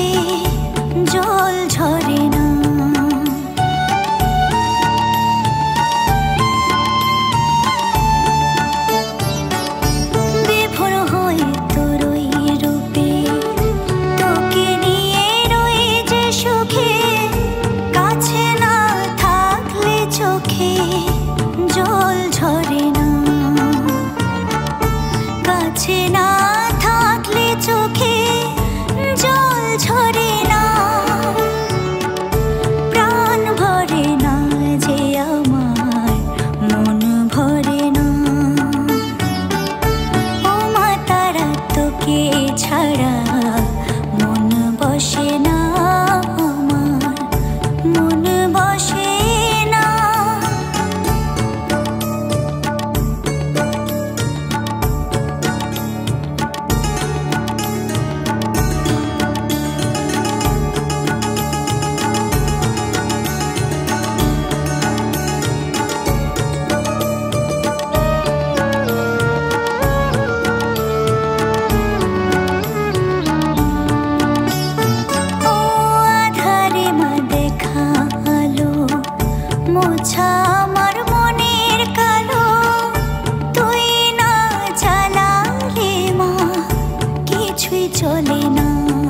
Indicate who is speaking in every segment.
Speaker 1: চোখে জল ঝরে না। বিভোর হয়ে তোর ওই রূপে তোকে নিয়ে রয়ে যে সুখে, কাছে না থাকলে চোখে জল ঝরে না। কাছে না থাকলে চোখে জল ঝরে না। প্রাণ ভরে না যে আমার, মন ভরে না। ও মা তারা তোকে ছাড়া মন বসে না আমার, মন বসে না। ও আধারে মা দেখা আলো, মোছা আমার মনের কালো। তুই না জ্বালালে মা কিছুই চলে না।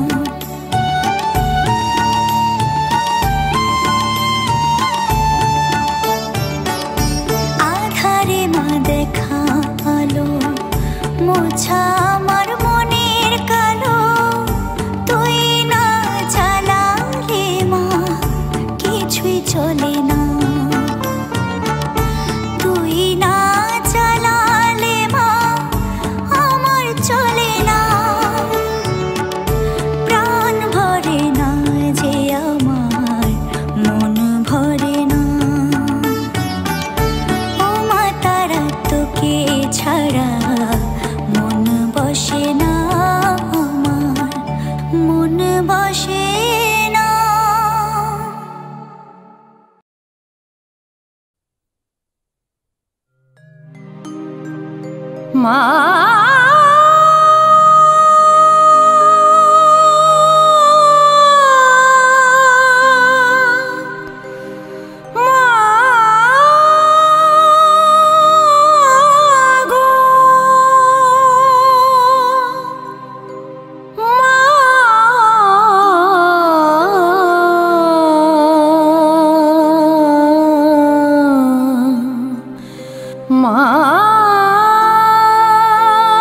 Speaker 1: আধারে মা দেখা আলো, মোছা আমার মনের কালো। তুই না জ্বালালে মা কিছুই চলে না। তুই না জ্বালালে মা আমার চলে না। প্রাণ ভরে না যে আমার, মন ভরে না। ও মা তারা তোকে ছাড়া মন বসে না আমার, মন বসে না। মা মা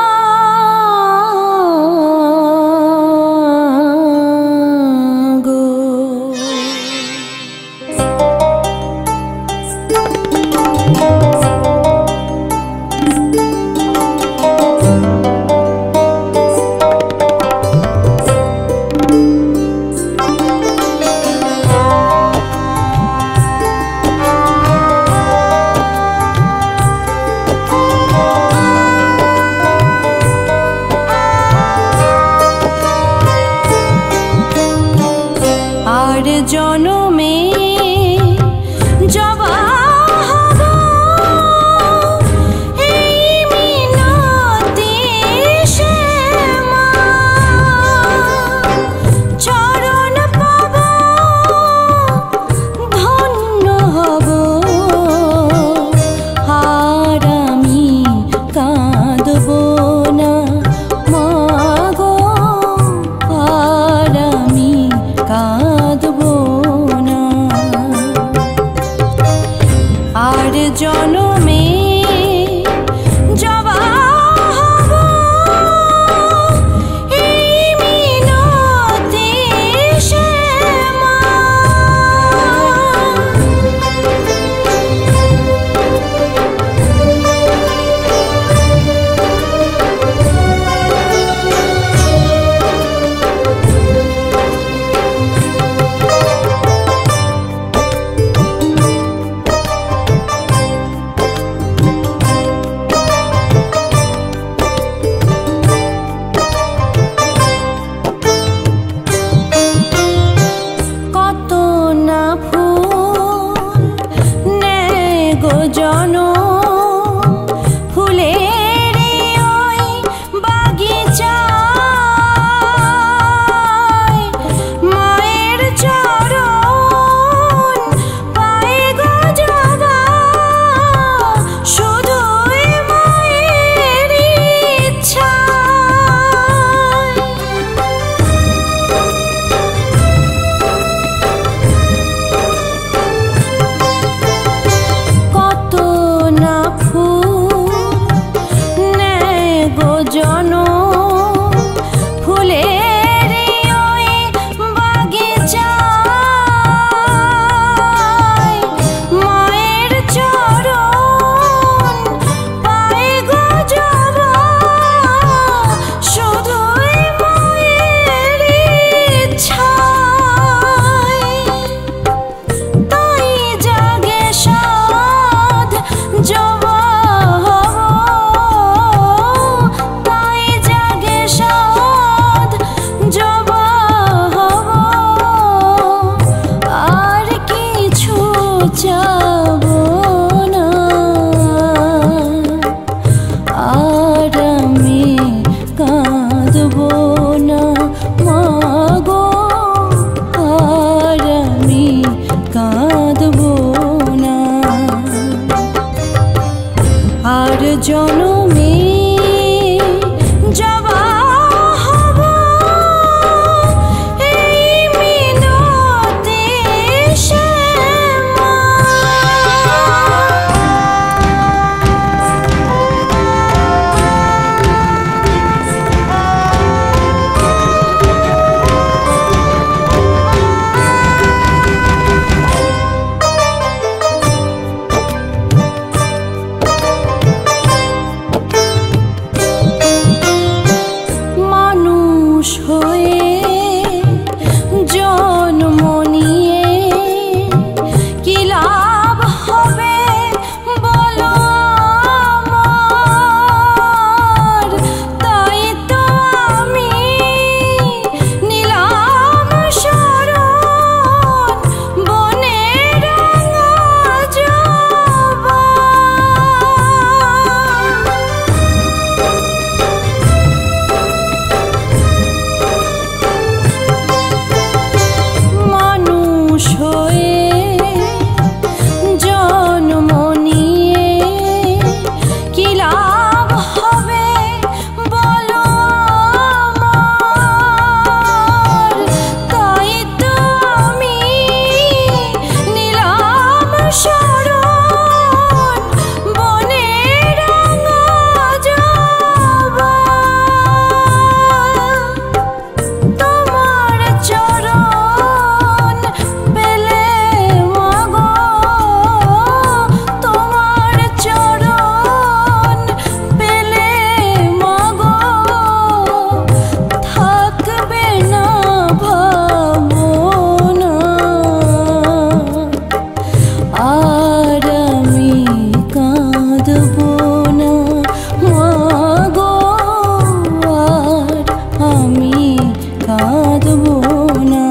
Speaker 1: কাঁদবো না।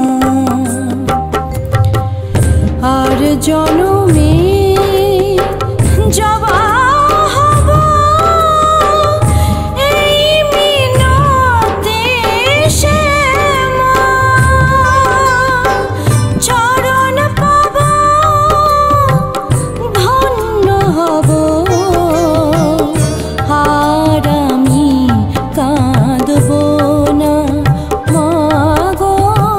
Speaker 1: আর জনমে জবা হব এই মিনতে শ্যামা, চরণ পাব ধন্য হব। আর আমি কাঁদবো না মাগো,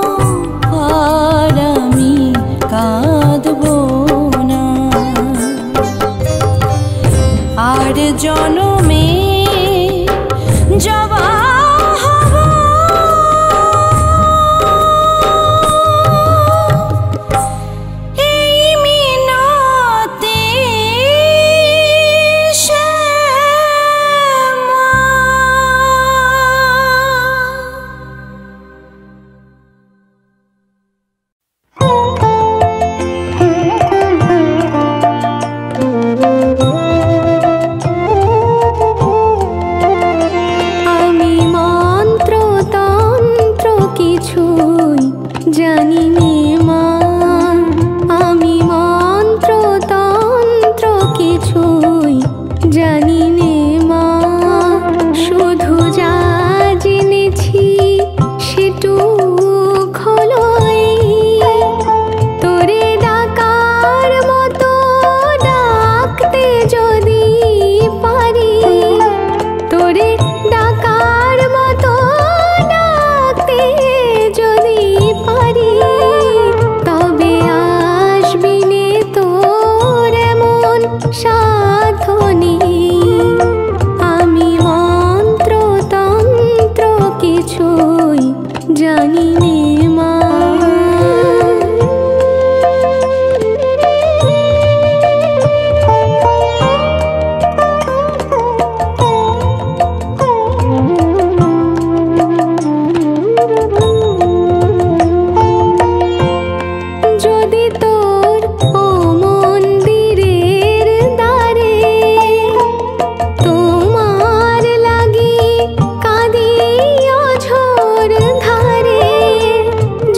Speaker 1: আর আমি কাঁদবো না। আর জনমে জবা হব এই মিনতে শ্যামা। আমি মন্ত্র তন্ত্র কিছুই জানি নে মা, আমি মন্ত্র তন্ত্র কিছুই জানি নে মা। শুধু যা জেনেছি সেটুক হলো এই, তোরে ডাকার মতো ডাকতে যদি পারি, তোরে ডাকার মতো ডাকতে যদি পারি, তবে আসবি নে তোর এমন সাধনে। আমি মন্ত্র তন্ত্র কিছুই জানি নে মা। যদি তোর ও মন্দিরের দ্বারে তোমার লাগি কাঁদি অঝোর ধারে,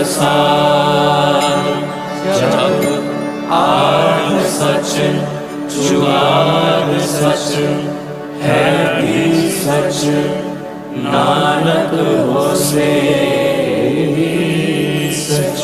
Speaker 2: सार जप आद सच जुगाद सच है भी सच नानक होसे सच।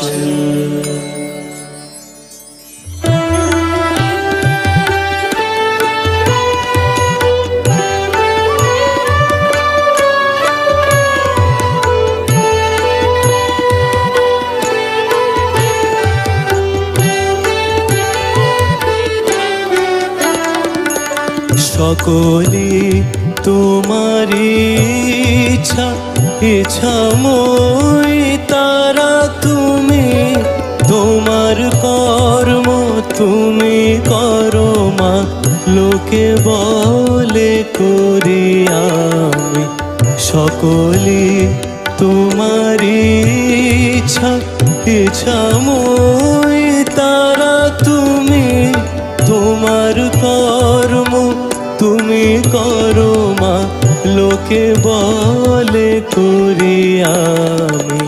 Speaker 3: সকলি তোমারি ইচ্ছা ইচ্ছাময় তারা তুমি তোমার কর্ম তুমি করো মা লোকে বলে করি আমি সকলি তোমারি ইচ্ছা ইচ্ছাময় তারা তুমি তোমার কর্ম তুমি করো মা লোকে বলে করি আমি।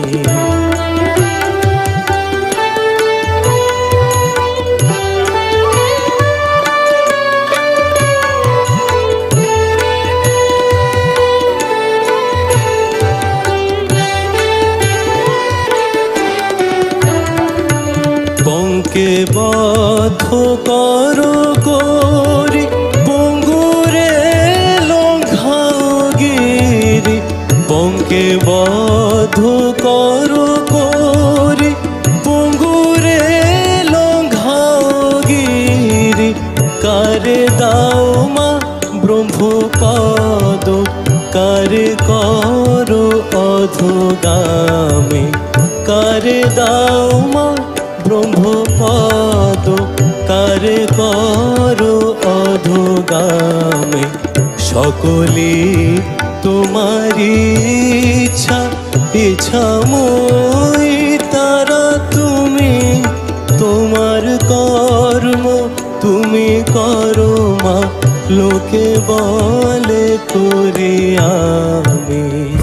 Speaker 3: পঙ্কে বদ্ধ করো করি পঙ্কে বদ্ধ করো করি পঙ্গুরে লঙ্ঘাগিরি কারে দাও মা ব্রহ্মপদ কারে করো অধোগামী কারে দাও মা ব্রহ্মপদ কারে করো অধোগামী সকলি তোমারি ইচ্ছা ইচ্ছাময় তারা তুমি তোমার কর্ম তুমি করো মা লোকে বলে করি আমি।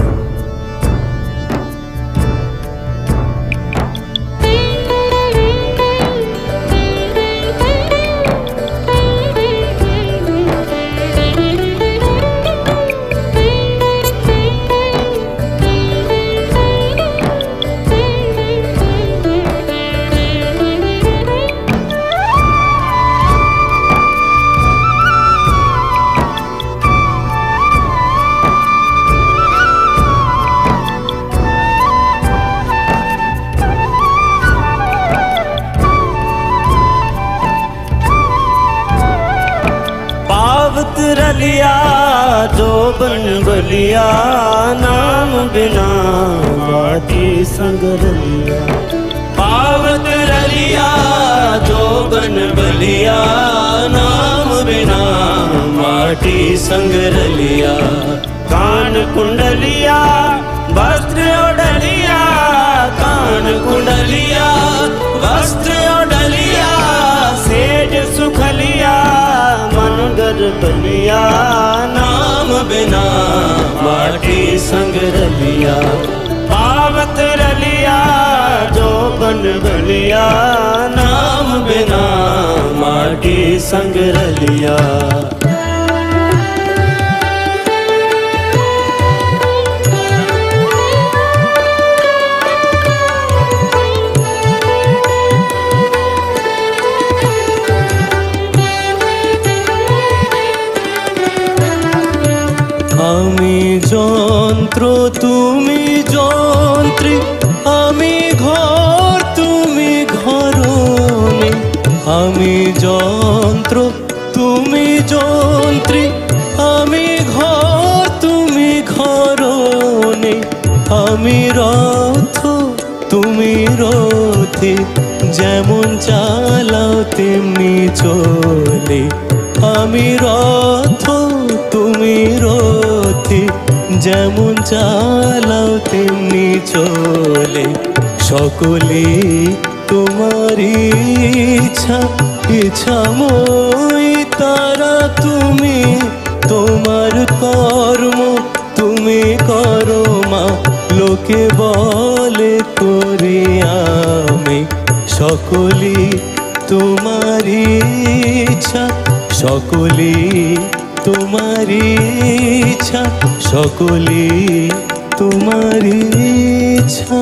Speaker 4: रलिया जो बन बलिया नाम बिना बाटी संग रलिया
Speaker 3: पावत रलिया जो बन बलिया नाम बिना माटी संग रलिया
Speaker 4: कान कुंडलिया वस्त्र ओढ़लिया कान कुंडलिया वस्त्र ओढ़लिया सेठ सुखलिया मन गर्भलिया
Speaker 3: नाम बिना माटी संग रलिया
Speaker 4: पावत रलिया जो बन बलिया
Speaker 3: नाम बिना माटी संग रलिया আমি যন্ত্র তুমি যন্ত্রী আমি ঘর তুমি ঘরণী আমি যন্ত্র তুমি যন্ত্রী আমি ঘর তুমি ঘরণী আমি রথ তুমি রথী যেমন চালাও তেমনি চলে আমি রথ তুমি রথী যেমন চালাও তেমনি চলে সকলে তোমারি ইচ্ছা ইচ্ছাময় তারা তুমি তোমার কর্ম তুমি করো মা লোকে বলে করে আমি সকলি তোমারি ইচ্ছা, সকলি তোমারি ইচ্ছা, সকলি তোমারি ইচ্ছা।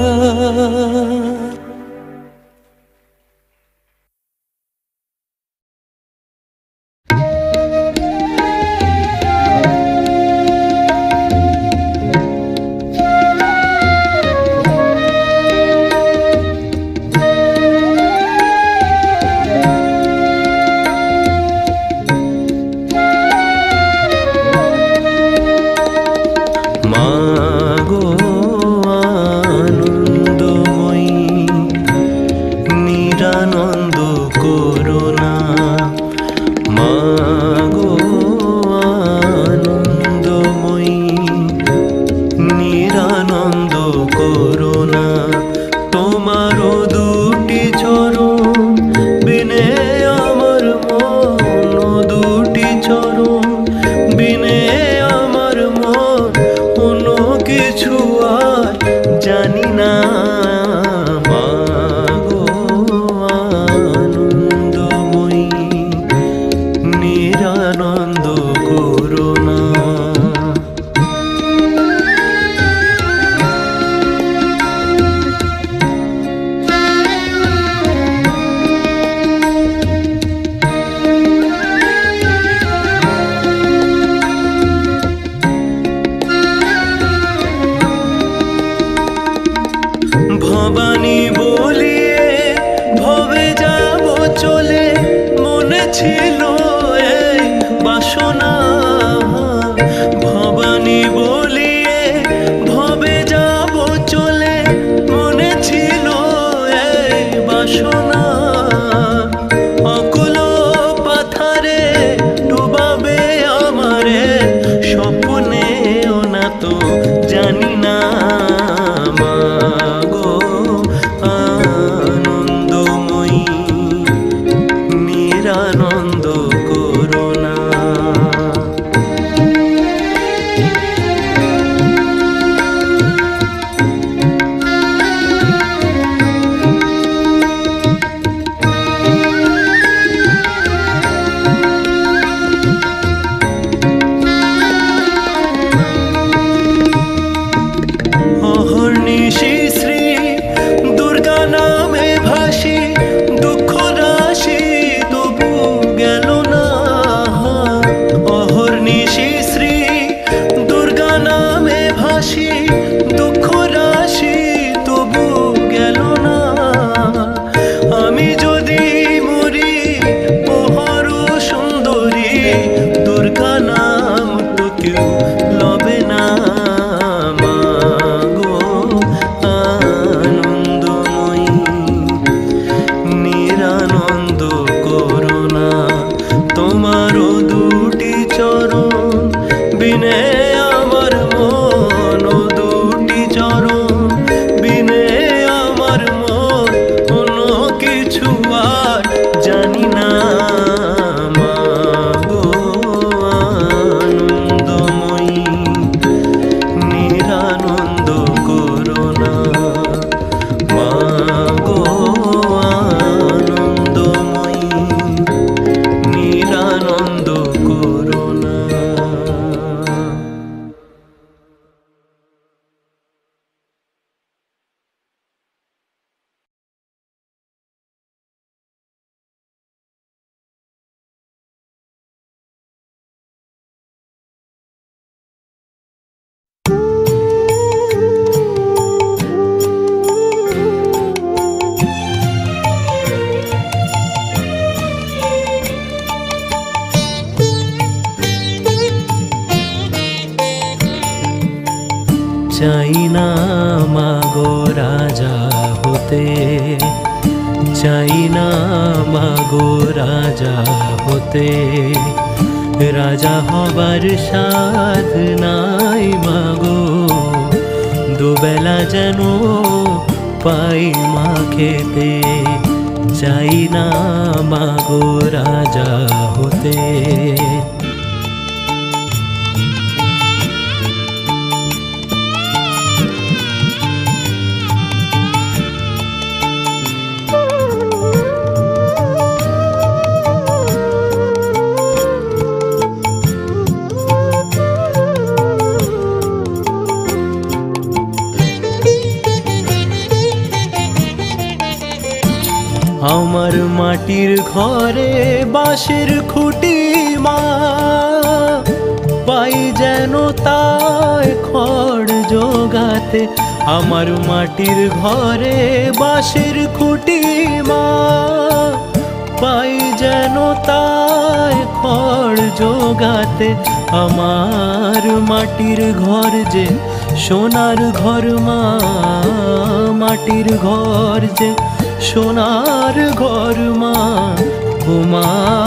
Speaker 5: চাই না মাগো রাজা হতে, চাই না মাগো রাজা হতে, রাজা হবার সাধ নাই মাগো, দুবেলা যেন পাই মা খেতে। চাই না মাগো রাজা হতে। আমার মাটির ঘরে বাঁশের খুঁটি মা, পাই যেন তাই খড় জোগাতে। আমার মাটির ঘরে বাঁশের খুঁটি মা, পাই যেন তাই খড় জোগাতে। আমার মাটির ঘর যে সোনার ঘর মা, মাটির ঘর যে সোনার ঘর মা। ও মা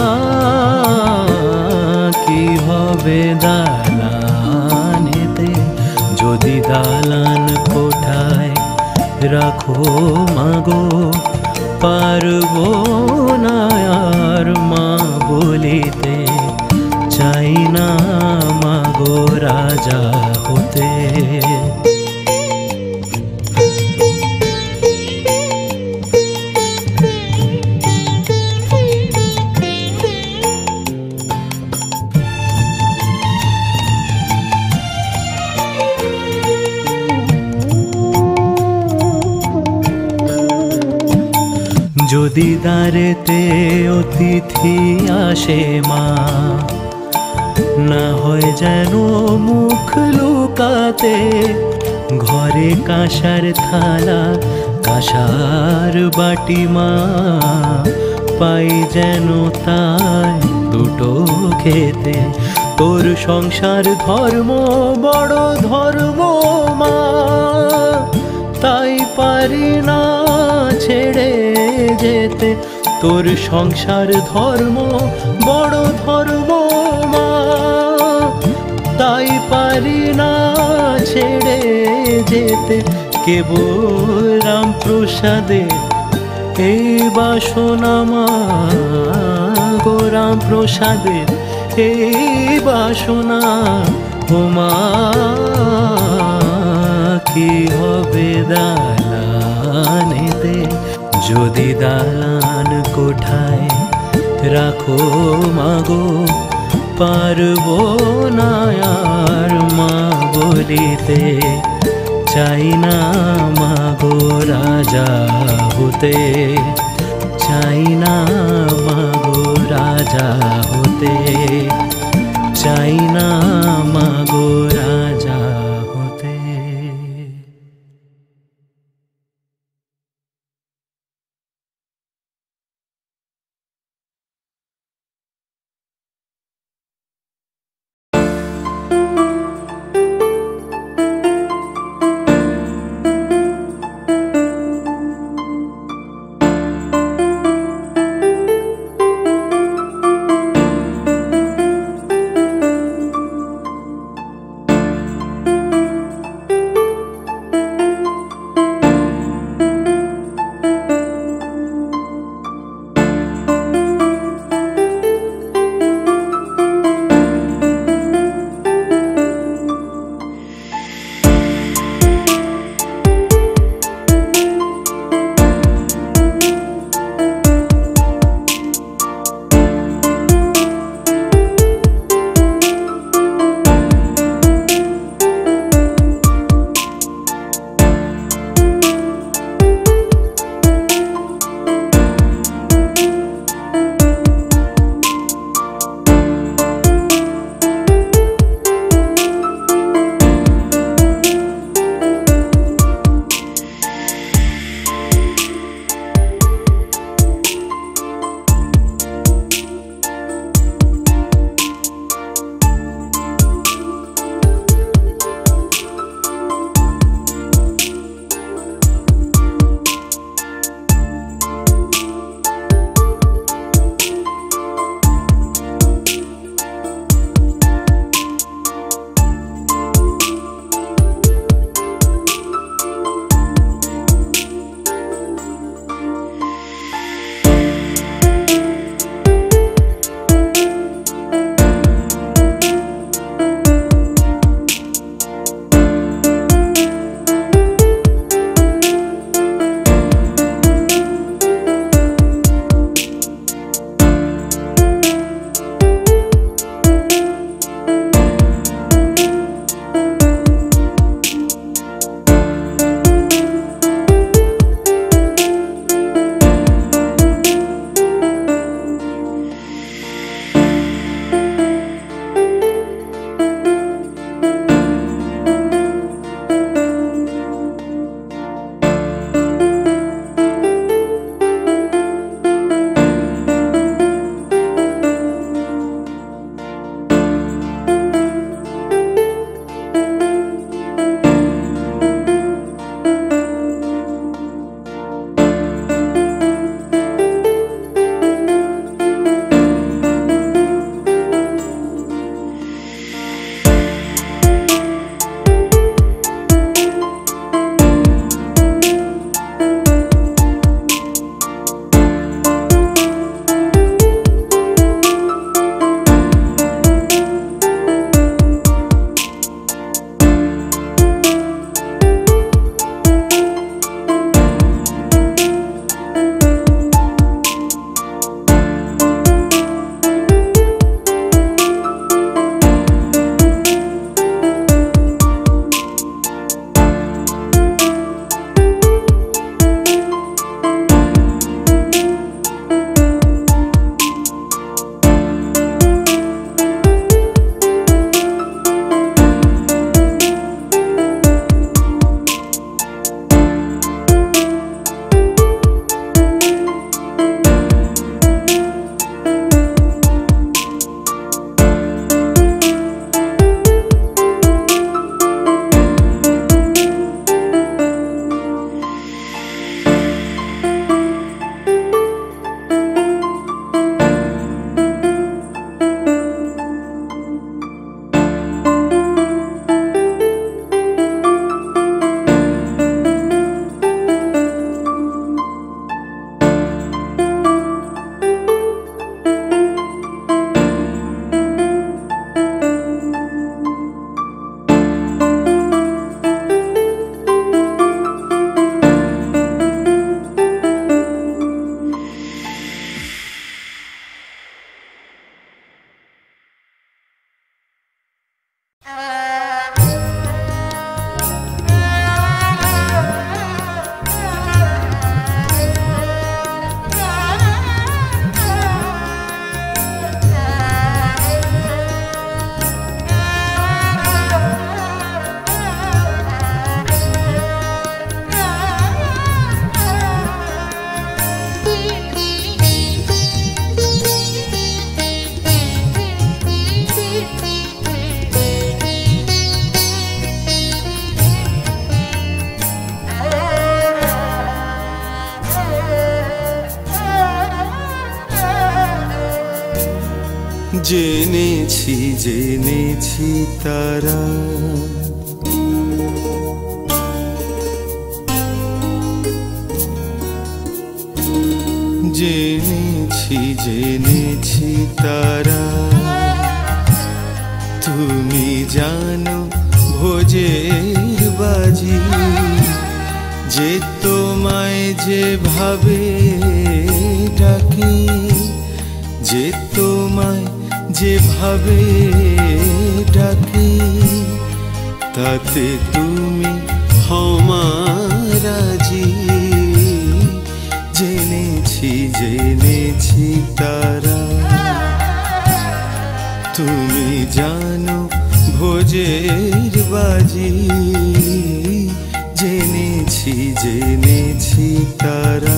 Speaker 5: কি হবে দালানেতে, যদি দালান কোঠায় রাখো মাগো, পারবো না আর মা বলিতে। চাই না মাগো রাজা হতে। যদি দ্বারেতে অতিথি আসে মা, না হয় যেন মুখ লুকাতে। ঘরে কাঁসার থালা কাঁসার বাটি মা, পাই যেন তাই দুটো খেতে। তোর সংসার ধর্ম বড় ধর্ম মা, তাই পারি না ছেড়ে যেতে। তোর সংসার ধর্ম বড় ধর্ম মা, তাই পারি না ছেড়ে যেতে। কেবল রামপ্রসাদের এই বাসনা মা গো, রামপ্রসাদের এই বাসনা। ও মা কি হবে দালানেতে, যদি দালান কোঠায় রাখো মাগো, পারবো না আর মা বলিতে। চাই না মাগো রাজা হতে, চাই না মাগো রাজা হতে, চাই না মাগো রাজা হতে।
Speaker 3: জেনেছি জেনেছি তারা জেনেছি জেনেছি তারা তুমি জানো ভোজের বাজি যে তোমায় যেভাবে ডাকি যে তোমায় যেভাবে ডাকি তাতে তুমি হমারাজি জেনেছি জেনেছি তারা তুমি জানো ভোজের বাজি জেনেছি জেনেছি তারা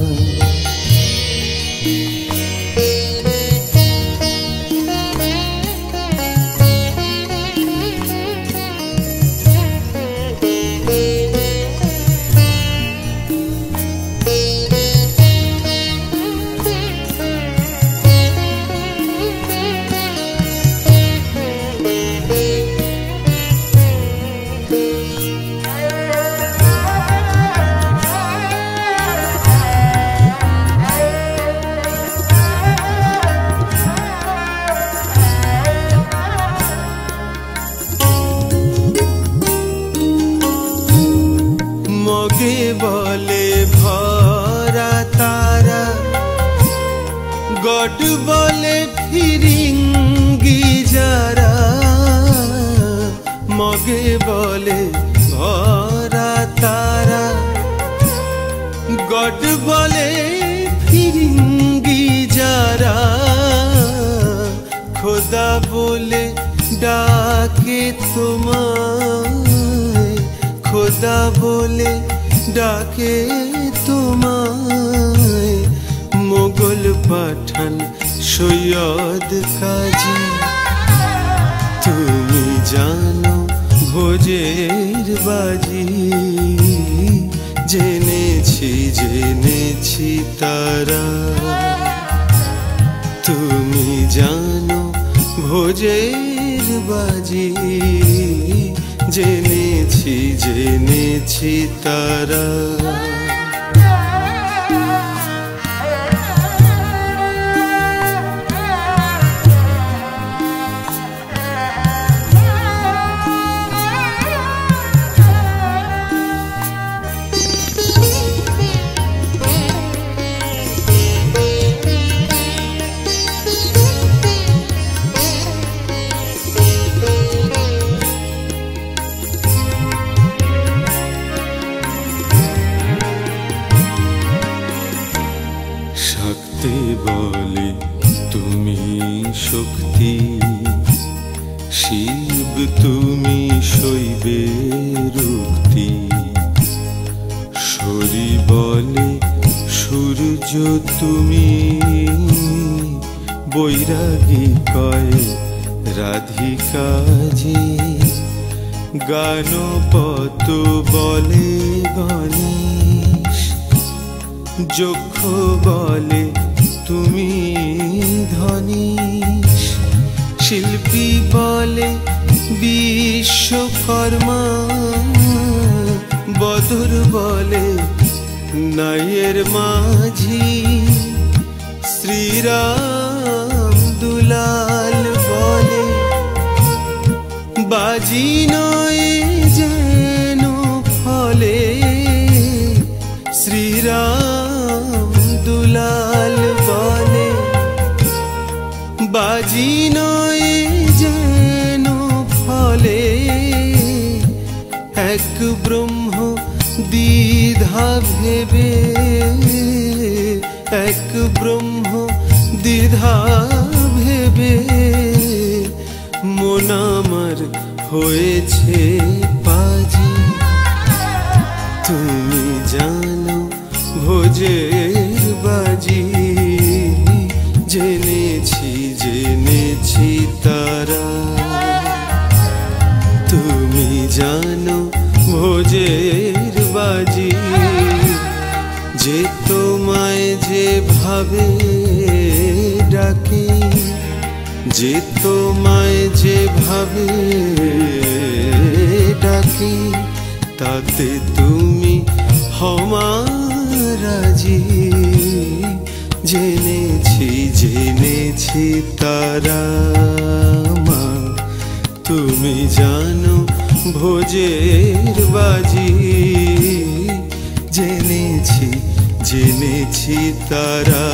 Speaker 3: বলে ভরা তারা গড বলে ফিরিঙ্গি যারা মগে বলে ভরা তারা গড বলে ফিরিঙ্গি যারা খোদা বলে ডাকে তোমায় খোদা বলে ডাকে তোমায় মোগল পাঠান সৈয়দ কাজী তুমি জানো ভোজের বাজি জেনেছি জেনেছি তারা তুমি জানো ভোজের বাজি জেনেছি জেনেছি তারা বলে তুমি শক্তি শিব তুমি শৈবের উক্তি শরী বলে সূর্য তুমি বৈরাগী কয় রাধিকাজি গানপত বলে গণেশ যক্ষ বলে তুমি ধনীশ শিল্পী বলে বিশ্বকর্মা বদর বলে নাইয়ের মাঝি শ্রীরাম দুলাল বলে বাজি নয় যেন ফলে শ্রীরাম দুলাল বলে বাজি নয় যেন ফলে এক ব্রহ্ম দ্বিধা ভেবে এক ব্রহ্ম দ্বিধা ভেবে মন আমার হয়েছে পাজি তুমি জানো ভোজের বাজি জেনেছি জেনেছি তারা তুমি জানো ভোজের বাজি যে তোমায় যেভাবে ডাকে যে তোমায় যেভাবে ডাকি তাতে তুমি হমারাজি। জেনেছি তারা মা তুমি জানো ভোজের বাজি। জেনেছি তারা।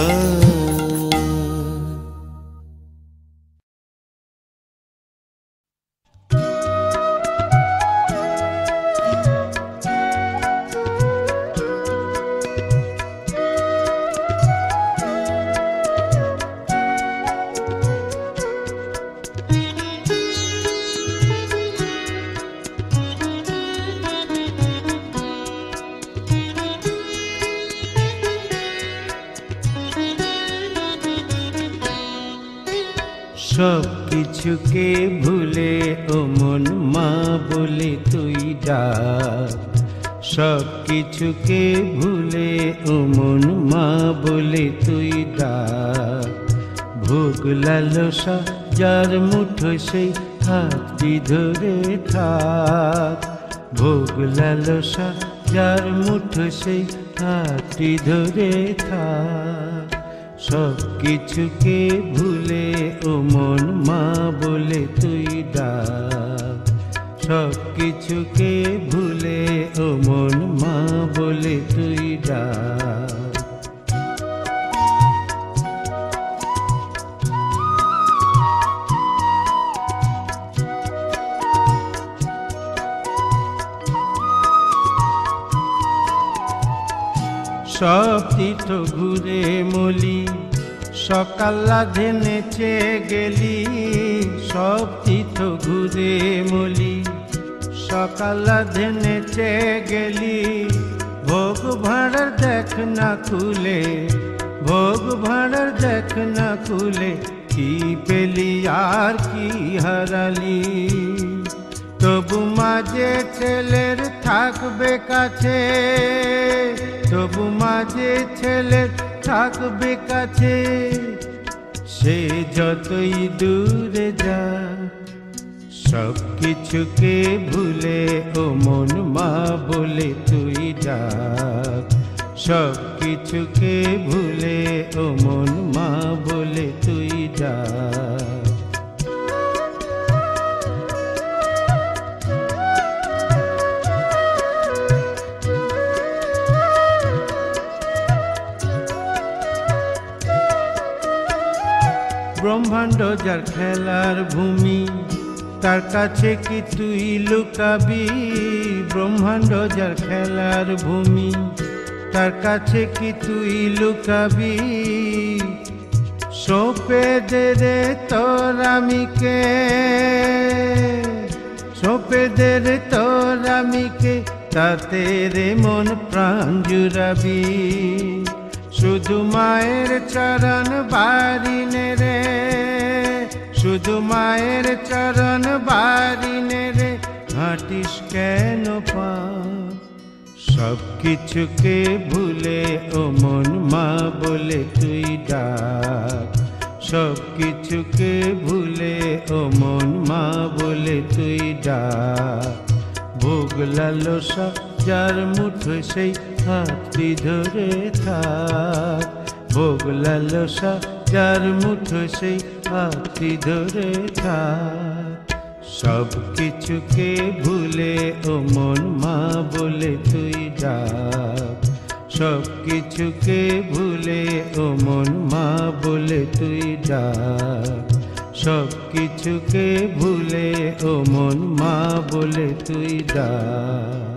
Speaker 4: সব কিছুকে ভুলে ও মন মা বলে তুই ডাক। সব কিছুকে ভুলে ও মন মা বলে তুই ডাক। ভোগ লালসা যার মুঠো সেই হাতটি ধরে থাক। ভোগ লালসা যার মুঠো সেই হাতটি ধরে থাক। সব কিছুকে ভুলে ও মন মা বলে তুই ডাক। সব কিছুকে ভুলে ও মন মা বলে তুই ডাক। সব তীর্থ ঘুরে মলি সকাল লাধে নেচে গেলি। সব তীর্থ ঘুরে মলি সকাল লাধে নেচে গেলি। ভোগ ভাঁড়ার দেখ না খুলে, ভোগ ভাঁড়ার দেখ না খুলে। কি পেলি আর কি হারালি। তবু মাঝে ছেলের থাকবে কাছে, তবু মাঝে ছেলের থাকবে কাছে। সে যতই দূরে যা সব কিছুকে ভুলে ও মন মা বলে তুই ডাক। সব কিছুকে ভুলে ও মন মা বলে তুই ডাক। ব্রহ্মাণ্ড যার খেলার ভূমি তার কাছে কি তুই লুকাবি। ব্রহ্মাণ্ড যার খেলার ভূমি তার কাছে কি তুই লুকাবি। সঁপে দে রে তোর আমিকে, সঁপে দে রে তোর আমিকে। তাতে রে মন প্রাণ জুড়াবি। শুধু মায়ের চরণ বারিনে রে, শুধু মায়ের চরণ বারিনে রে। হাঁটিস কেন পা সব কিছুকে ভুলে ও মন মা বলে তুই ডাক। সব কিছুকে ভুলে ও মন মা বলে তুই ডাক। ভোগ লালসা যার মুঠো সেই হাতটি ধরে থাক। ভোগ লালসা যার মুঠো সেই হাতটি ধরে থাক। সব কিছুকে ভুলে ও মন মা বলে তুই ডাক। সব কিছুকে ভুলে ও মন মা বলে তুই ডাক। সব কিছুকে ভুলে ও মন মা বলে তুই ডাক।